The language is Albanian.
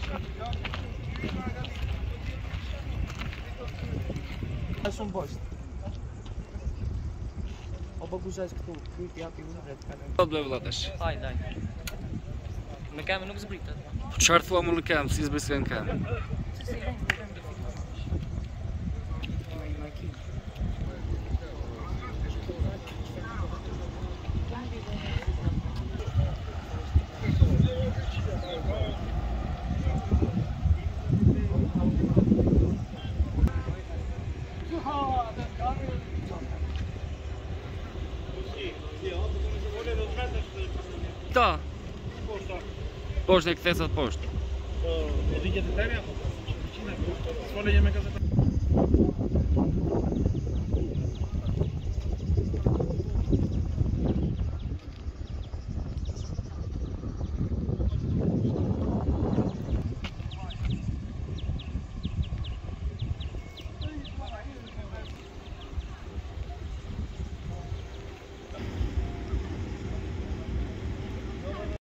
Shumë bosh. O po kushaj këtu, kujt japi unë vetë kanë. Po blej vëllatesh. Hajde. Në kemë nuk zbritet. Çfarë thua më në kem, si zbrisën kem? Ta. Poshtë e kthesat poshtë. Po, e di që të tërja? S'fole një me kasetë.